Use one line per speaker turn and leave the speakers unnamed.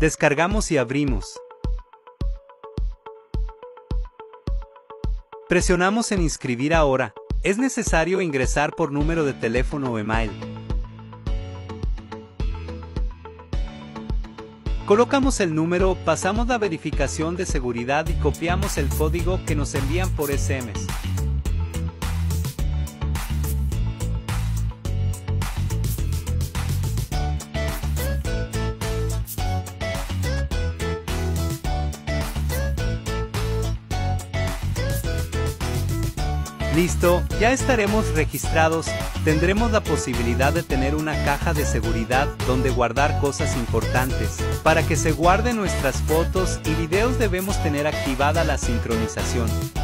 Descargamos y abrimos. Presionamos en inscribir ahora. Es necesario ingresar por número de teléfono o email. Colocamos el número, pasamos la verificación de seguridad y copiamos el código que nos envían por SMS. Listo, ya estaremos registrados. Tendremos la posibilidad de tener una caja de seguridad donde guardar cosas importantes. Para que se guarden nuestras fotos y videos debemos tener activada la sincronización.